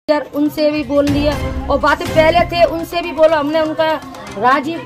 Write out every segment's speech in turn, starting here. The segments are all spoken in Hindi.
उनसे भी बोल लिया और बातें पहले थे उनसे भी बोलो, हमने उनका राजीव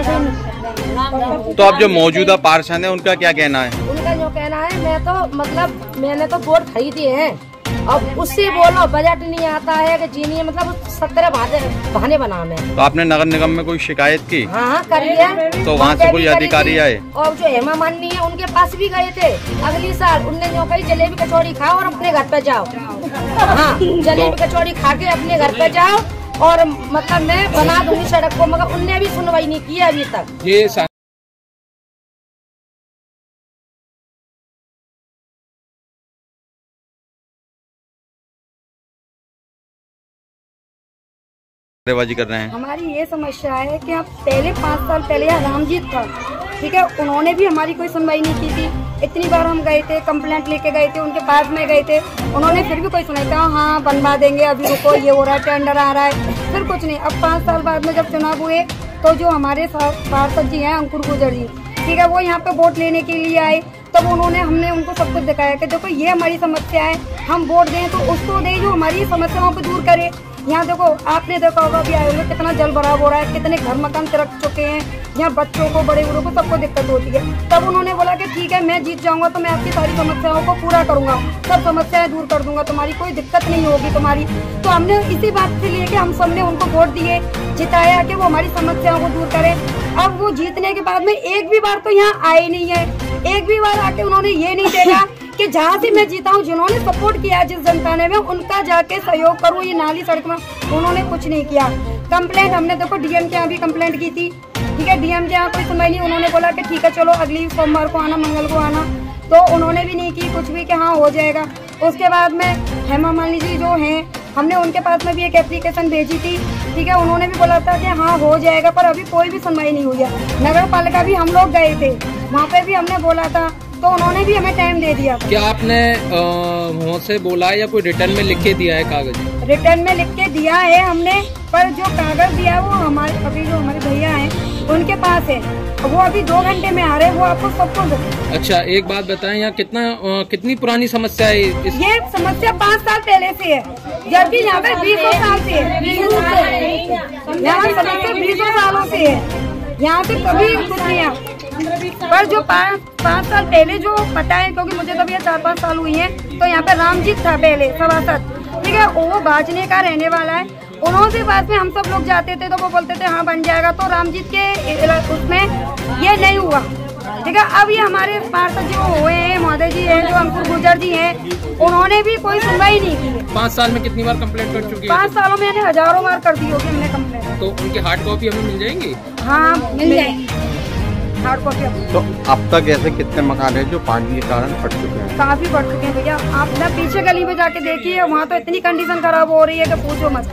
तो अब जो मौजूदा पार्षद है उनका क्या कहना है? उनका जो कहना है मैंने तो वोट खरीदी है, अब उससे बोलो बजट नहीं आता है कि जी नहीं, मतलब 17 बहाने बना में। तो आपने नगर निगम में कोई शिकायत की? हाँ कर लिया। तो वहाँ से कोई अधिकारी आए? और जो हेमा मालिनी है उनके पास भी गए थे अगली साल, उनने जो कही जलेबी कचौड़ी खाओ और अपने घर पे जाओ। हाँ जलेबी कचौड़ी खा के अपने घर पे जाओ और मतलब मैं बना दूंगी सड़क को, मगर उनने भी सुनवाई नहीं की अभी तक। ये बाजी कर रहे हैं। हमारी ये समस्या है कि अब पहले 5 साल पहले यहाँ रामजीत था, ठीक है, उन्होंने भी हमारी कोई सुनवाई नहीं की थी। इतनी बार हम गए थे, कंप्लेंट लेके गए थे, उनके पास में गए थे, उन्होंने फिर भी कोई सुनाई था, हाँ बनवा देंगे, अभी रुको, ये हो रहा है, टेंडर आ रहा है, फिर कुछ नहीं। अब 5 साल बाद में जब चुनाव हुए तो जो हमारे पार्षद जी हैं अंकुर गुर्जर जी, ठीक है, वो यहाँ पे वोट लेने के लिए आए, तब हमने उनको सब कुछ दिखाया कि देखो ये हमारी समस्या है, हम वोट दें तो उसको दें जो हमारी समस्याओं को दूर करे। यहाँ देखो, आपने देखा होगा अभी आए हुए कितना जल भराव हो रहा है, कितने घर मकान तिरक चुके हैं, यहाँ बच्चों को बड़े बूढ़ों को सबको दिक्कत होती है। तब उन्होंने बोला कि ठीक है मैं जीत जाऊंगा तो मैं आपकी सारी समस्याओं को पूरा करूंगा, सब समस्याएं दूर कर दूंगा, तुम्हारी कोई दिक्कत नहीं होगी तुम्हारी। तो हमने इसी बात से लेके हम सबने उनको वोट दिए, जिताया कि वो हमारी समस्याओं को दूर करे। अब वो जीतने के बाद में एक भी बार तो यहाँ आए नहीं है, एक भी बार आके उन्होंने ये नहीं देखा कि जहाँ से मैं जीता हूँ, जिन्होंने सपोर्ट किया जिस जनता ने, मैं उनका जाके सहयोग करूँ। ये नाली सड़क में उन्होंने कुछ नहीं किया। कंप्लेंट हमने देखो डीएम के यहाँ भी कंप्लेंट की थी, ठीक है, डीएम के यहाँ कोई सुनवाई नहीं। उन्होंने बोला कि ठीक है चलो अगली सोमवार को आना, मंगल को आना, तो उन्होंने भी नहीं की कुछ भी कि हाँ हो जाएगा। उसके बाद में हेमा मालिनी जी जो हैं, हमने उनके पास में भी एक एप्लीकेशन भेजी थी, ठीक है, उन्होंने भी बोला था कि हाँ हो जाएगा, पर अभी कोई भी सुनवाई नहीं हुई है। नगर पालिका भी हम लोग गए थे, वहाँ पे भी हमने बोला था, तो उन्होंने भी हमें टाइम दे दिया। क्या आपने वहाँ से बोला है या कोई रिटर्न में लिख के दिया है कागज? रिटर्न में लिख के दिया है हमने, पर जो कागज दिया वो हमारे अभी जो हमारे भैया हैं उनके पास है, वो अभी 2 घंटे में आ रहे हैं, वो आपको सब कुछ। अच्छा एक बात बताएं, यहाँ कितनी पुरानी समस्या है? ये समस्या 5 साल पहले से है, जबकि यहाँ पे 20 साल से है, यहाँ समस्या 20 सालों से है, यहाँ पे कभी कुछ नहीं है। पर जो 5 साल पहले जो पता है, क्योंकि मुझे तब ये 4-5 साल हुई हैं, तो यहाँ पे रामजीत था पहले सभासद, ठीक है, वो बाजने का रहने वाला है। उन्होंने बाद में हम सब लोग जाते थे तो वो बोलते थे हाँ बन जाएगा, तो रामजीत के उसमें ये नहीं हुआ, ठीक है। अब ये हमारे पार्षद जो हुए हैं, महोदय जी हैं, जो अंकुर गुर्जर जी हैं, उन्होंने भी कोई सुनवाई नहीं की। 5 साल में कितनी बार कंप्लेंट कर चुकी है? 5 सालों में मैंने हजारों बार कर दी होगी हमने कंप्लेंट। तो उनकी हार्ड कॉपी हमें मिल जाएंगी? हाँ मिल जाएगी हार्ड कॉपी। तो अब तक ऐसे कितने मकान है जो पानी के कारण फट चुके हैं? काफी बढ़ चुके हैं भैया, आप ना पीछे गली में जाके देखिए, वहाँ तो इतनी कंडीशन खराब हो रही है कि पूछो मत।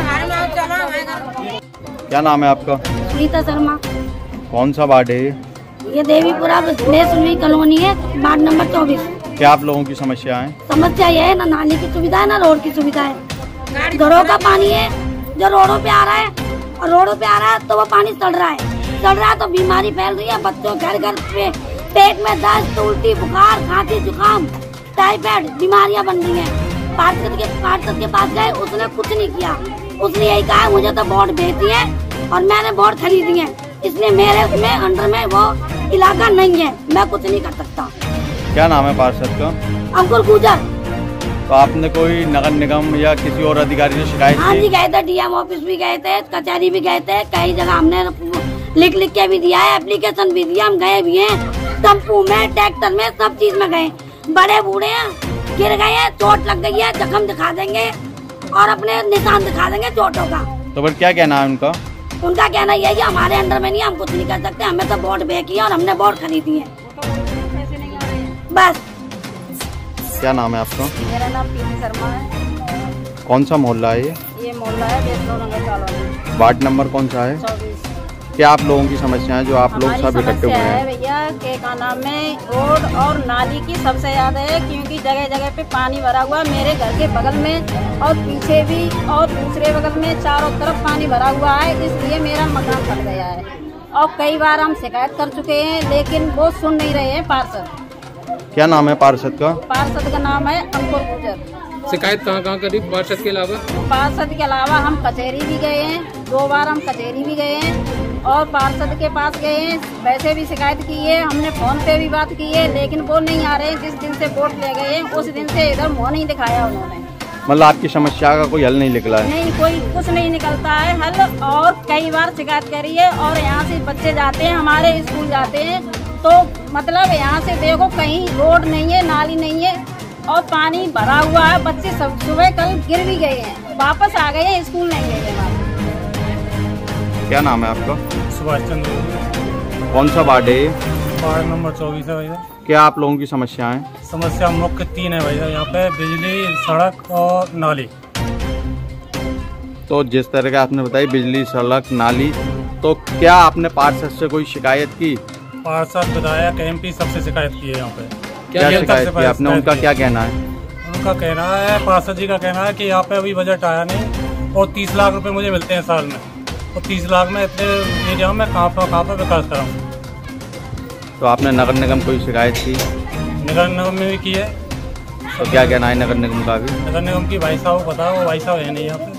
क्या नाम है आपका? रीता शर्मा। कौन सा वार्ड है ये? देवीपुरा सुनवी कॉलोनी है, वार्ड नंबर 24। क्या आप लोगों की समस्या है? समस्या यह है, ना नाली की सुविधा है, ना रोड की सुविधा है। घरों का पानी है जो रोडों पे आ रहा है, और रोडों पे आ रहा है तो वो पानी सड़ रहा है, तो बीमारी फैल रही है। बच्चों घर घर पे पेट में दस्त, उल्टी, बुखार, खांसी, जुकाम, टाइफाइड बीमारियां बन रही हैं। पार्षद के पास गए, उसने कुछ नहीं किया, उसने यही कहा मुझे तो वोट भेजी है और मैंने वोट खरीदी है, इसलिए मेरे उसमें अंडर में वो इलाका नहीं है, मैं कुछ नहीं कर सकता। क्या नाम है पार्षद का? अंकुर गुर्जर। तो आपने कोई नगर निगम या किसी और अधिकारी से शिकायत की? हाँ जी गए थे, डीएम ऑफिस भी गए थे, कचहरी भी गए थे, कई जगह हमने लिख के भी दिया है, एप्लीकेशन भी दिया, हम गए भी हैं, टेम्पू में, ट्रैक्टर में, सब चीज में गए। बड़े बूढ़े हैं, गिर गए हैं, चोट लग गई है, जख्म दिखा देंगे और अपने निशान दिखा देंगे चोटों का। तो फिर क्या कहना है उनका? उनका कहना यही है हमारे अंडर में नहीं, हम कुछ नहीं कर सकते, हमें तो वोट बे किया और हमने वोट खरीदी है, बस। क्या नाम है आपका? मेरा नाम पीती शर्मा है। कौन सा मोहल्ला है ये मोहल्ला है नगर कॉलोनी। वार्ड नंबर कौन सा है? 24। क्या आप लोगों की समस्या है जो आप लोग सब इकट्ठे हुए हैं? भैया के का नाम में रोड और नाली की सबसे ज्यादा है, क्योंकि जगह जगह पे पानी भरा हुआ, मेरे घर के बगल में और पीछे भी और दूसरे बगल में चारों तरफ पानी भरा हुआ है, इसलिए मेरा मकान फट गया है। और कई बार हम शिकायत कर चुके हैं, लेकिन वो सुन नहीं रहे हैं पार्षद। क्या नाम है पार्षद का? पार्षद का नाम है अंकुर गुर्जर। शिकायत कहाँ करी पार्षद के अलावा? पार्षद के अलावा हम कचहरी भी गए हैं, 2 बार हम कचहरी भी गए हैं और पार्षद के पास गए हैं, वैसे भी शिकायत की है, हमने फोन पे भी बात की है, लेकिन वो नहीं आ रहे। जिस दिन से वोट ले गए हैं उस दिन से इधर मुँह नहीं दिखाया उन्होंने। मतलब आपकी समस्या का कोई हल नहीं निकला है? नहीं, कोई कुछ नहीं निकलता है हल। और कई बार शिकायत करी है और यहाँ से बच्चे जाते हैं, हमारे स्कूल जाते हैं, तो मतलब यहाँ से देखो कहीं रोड नहीं है, नाली नहीं है और पानी भरा हुआ है। बच्चे सब सुबह कल गिर भी गए हैं, वापस आ गए हैं, स्कूल नहीं गए हैं। क्या नाम है आपका? सुभाष चंद्र। कौन सा वार्ड है? वार्ड नंबर 24 है भैया। क्या आप लोगों की समस्याएं? समस्या मुख्य 3 है भैया यहाँ पे, बिजली, सड़क और नाली। तो जिस तरह का आपने बताई बिजली, सड़क, नाली, तो क्या आपने पार्षद से कोई शिकायत की? पार्षद, विधायक, MP सबसे शिकायत की है यहाँ पे। क्या शिकायत की आपने? उनका क्या कहना है? उनका कहना है, पार्षद जी का कहना है कि यहाँ पे अभी बजट आया नहीं और 30 लाख रुपए मुझे मिलते हैं साल में, और 30 लाख में इतने एरिया में कहाँ पर विकास कराऊँ। तो आपने नगर निगम कोई शिकायत की? नगर निगम में भी की है। तो क्या कहना है नगर निगम का भी? नगर निगम की भाई साहब को पता है, वो भाई साहब है नहीं यहाँ पे।